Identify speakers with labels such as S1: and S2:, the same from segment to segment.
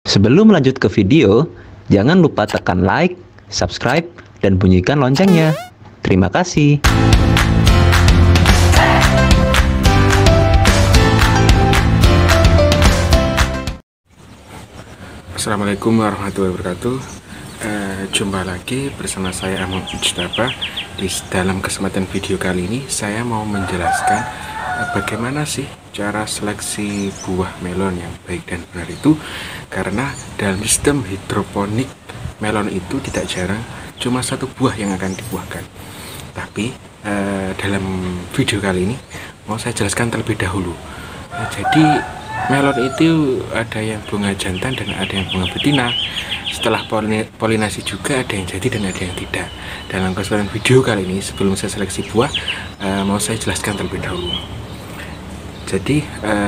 S1: Sebelum lanjut ke video, jangan lupa tekan like, subscribe, dan bunyikan loncengnya. Terima kasih.
S2: Assalamualaikum warahmatullahi wabarakatuh. Jumpa lagi bersama saya Ahmad Mujtaba. Di dalam kesempatan video kali ini saya mau menjelaskan bagaimana sih cara seleksi buah melon yang baik dan benar itu. Karena dalam sistem hidroponik melon itu tidak jarang cuma satu buah yang akan dibuahkan. Tapi dalam video kali ini mau saya jelaskan terlebih dahulu. Jadi melon itu ada yang bunga jantan dan ada yang bunga betina. Setelah polinasi juga ada yang jadi dan ada yang tidak. Dalam kesempatan video kali ini, sebelum saya seleksi buah, mau saya jelaskan terlebih dahulu. Jadi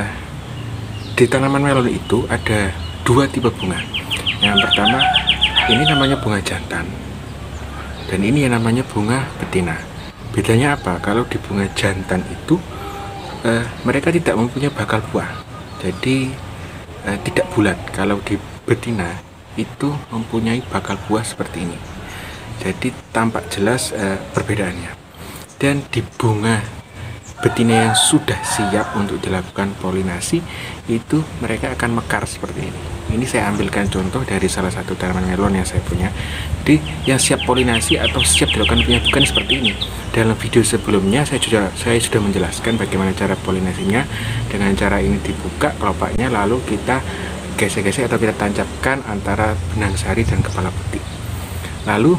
S2: di tanaman melon itu ada dua tipe bunga. Yang pertama ini namanya bunga jantan, dan ini yang namanya bunga betina. Bedanya apa? Kalau di bunga jantan itu mereka tidak mempunyai bakal buah, jadi tidak bulat. Kalau di betina itu mempunyai bakal buah seperti ini, jadi tampak jelas perbedaannya. Dan di bunga betina yang sudah siap untuk dilakukan polinasi itu mereka akan mekar seperti ini. Ini saya ambilkan contoh dari salah satu tanaman melon yang saya punya. Jadi yang siap polinasi atau siap dilakukan penyabukan seperti ini. Dalam video sebelumnya saya sudah menjelaskan bagaimana cara polinasinya. Dengan cara ini dibuka kelopaknya, lalu kita gesek-gesek atau kita tancapkan antara benang sari dan kepala putih. Lalu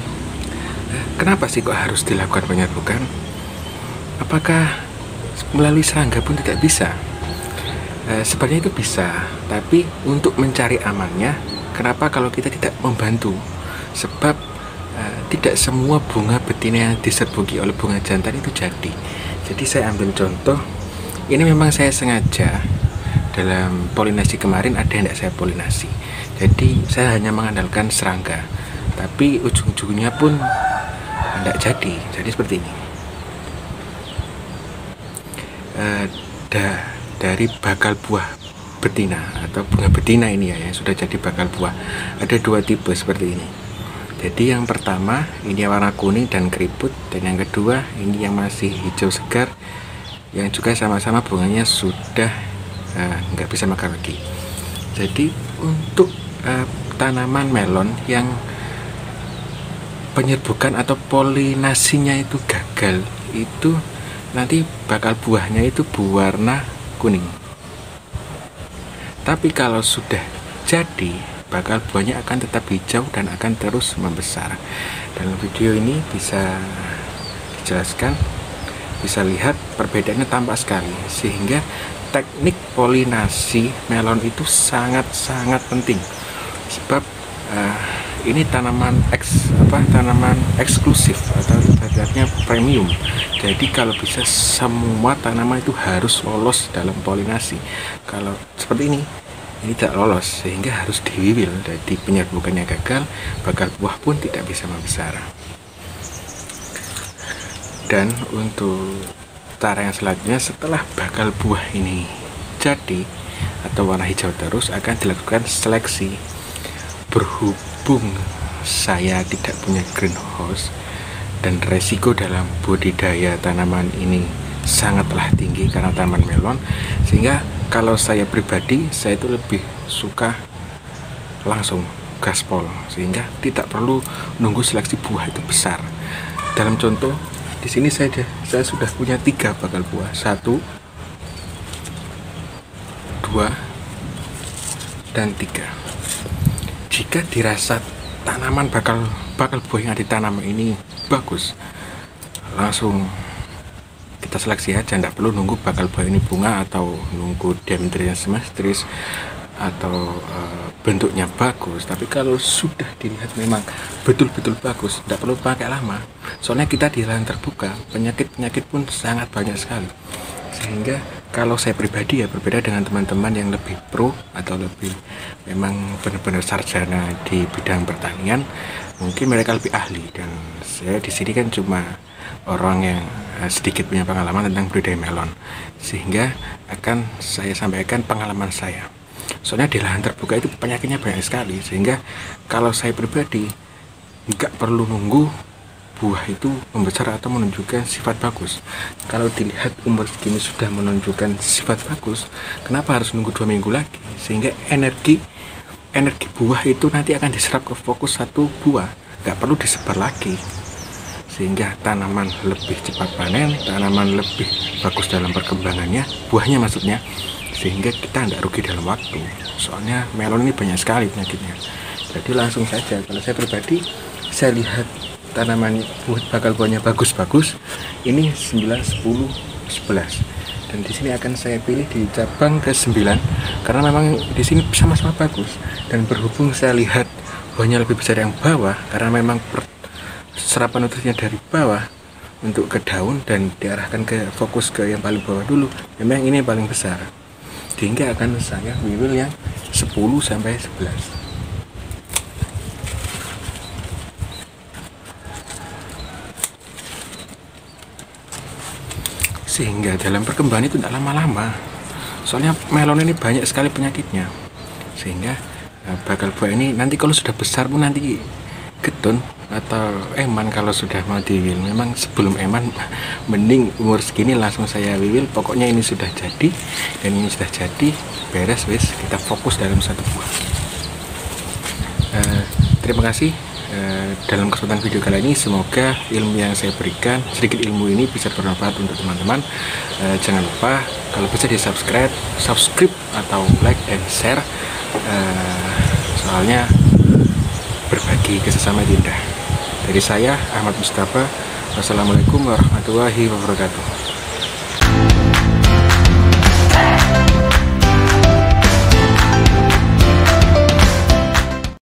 S2: kenapa sih kok harus dilakukan penyabukan? Apakah melalui serangga pun tidak bisa? Sebenarnya itu bisa, tapi untuk mencari amannya, kenapa kalau kita tidak membantu? Sebab tidak semua bunga betina yang diserbuki oleh bunga jantan itu jadi. Jadi saya ambil contoh, ini memang saya sengaja dalam polinasi kemarin ada yang tidak saya polinasi. Jadi saya hanya mengandalkan serangga, tapi ujung-ujungnya pun tidak jadi. Jadi seperti ini. Dari bakal buah betina atau bunga betina ini ya, yang sudah jadi bakal buah, ada dua tipe seperti ini. Jadi yang pertama ini warna kuning dan keriput, dan yang kedua ini yang masih hijau segar, yang juga sama-sama bunganya sudah nggak bisa mekar lagi. Jadi untuk tanaman melon yang penyerbukan atau polinasinya itu gagal, itu nanti bakal buahnya itu berwarna kuning. Tapi kalau sudah jadi, bakal buahnya akan tetap hijau dan akan terus membesar. Dalam video ini bisa dijelaskan, bisa lihat perbedaannya tampak sekali, sehingga teknik polinasi melon itu sangat-sangat penting. Sebab ini tanaman eksklusif atau ibaratnya premium. Jadi kalau bisa semua tanaman itu harus lolos dalam polinasi. Kalau seperti ini tidak lolos, sehingga harus diwiwil. Jadi penyerbukannya gagal, bakal buah pun tidak bisa membesar. Dan untuk cara yang selanjutnya, setelah bakal buah ini jadi atau warna hijau terus, akan dilakukan seleksi. Berhubung saya tidak punya greenhouse dan resiko dalam budidaya tanaman ini sangatlah tinggi karena tanaman melon, sehingga kalau saya pribadi, saya itu lebih suka langsung gaspol, sehingga tidak perlu nunggu seleksi buah itu besar. Dalam contoh di sini saya sudah punya 3 bakal buah, 1, 2, dan 3. Jika dirasa tanaman bakal buah yang ditanam ini bagus, langsung kita seleksi aja, tidak perlu nunggu bakal buah ini bunga atau nunggu diameternya simetris atau bentuknya bagus. Tapi kalau sudah dilihat memang betul-betul bagus, tidak perlu pakai lama. Soalnya kita di lahan terbuka, penyakit pun sangat banyak sekali. Sehingga kalau saya pribadi ya berbeda dengan teman-teman yang lebih pro atau lebih memang benar-benar sarjana di bidang pertanian, mungkin mereka lebih ahli, dan saya di sini kan cuma orang yang sedikit punya pengalaman tentang budidaya melon, sehingga akan saya sampaikan pengalaman saya. Soalnya di lahan terbuka itu penyakitnya banyak sekali, sehingga kalau saya pribadi nggak perlu nunggu buah itu membesar atau menunjukkan sifat bagus. Kalau dilihat umur segini sudah menunjukkan sifat bagus, kenapa harus nunggu 2 minggu lagi? Sehingga energi buah itu nanti akan diserap ke fokus satu buah, nggak perlu disebar lagi, sehingga tanaman lebih cepat panen, tanaman lebih bagus dalam perkembangannya, buahnya maksudnya, sehingga kita nggak rugi dalam waktu. Soalnya melon ini banyak sekali penyakitnya. Jadi langsung saja, kalau saya pribadi, saya lihat tanaman bakal buahnya bagus-bagus, ini 9, 10, 11. Dan di sini akan saya pilih di cabang ke-9 karena memang di sini sama-sama bagus. Dan berhubung saya lihat buahnya lebih besar yang bawah karena memang serapan nutrisinya dari bawah untuk ke daun dan diarahkan ke fokus ke yang paling bawah dulu. Memang ini yang paling besar. Sehingga akan saya wiwil yang 10 sampai 11. Sehingga dalam perkembangan itu tidak lama-lama, soalnya melon ini banyak sekali penyakitnya, sehingga bakal buah ini nanti kalau sudah besar pun nanti getun atau eman kalau sudah mau diwiwil. Memang sebelum eman mending umur segini langsung saya wiwil, pokoknya ini sudah jadi, dan ini sudah jadi beres, wis kita fokus dalam satu buah. Terima kasih. Dalam kesempatan video kali ini semoga ilmu yang saya berikan, sedikit ilmu ini bisa bermanfaat untuk teman-teman. Jangan lupa kalau bisa di subscribe atau like dan share, soalnya berbagi ke sesama indah. Dari saya Ahmad Mustafa, wassalamualaikum warahmatullahi wabarakatuh.